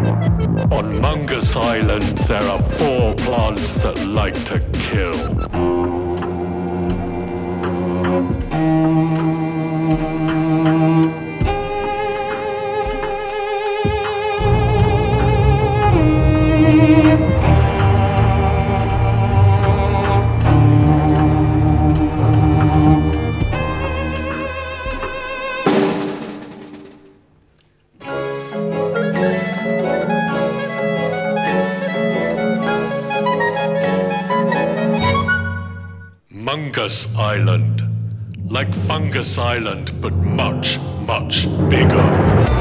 On Mungus Island, there are 4 plants that like to kill. Mungus Island. Like Fungus Island, but much, much bigger.